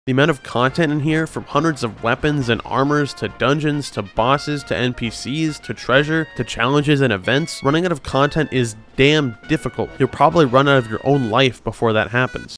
The amount of content in here, from hundreds of weapons and armors, to dungeons, to bosses, to NPCs, to treasure, to challenges and events, running out of content is damn difficult. You'll probably run out of your own life before that happens.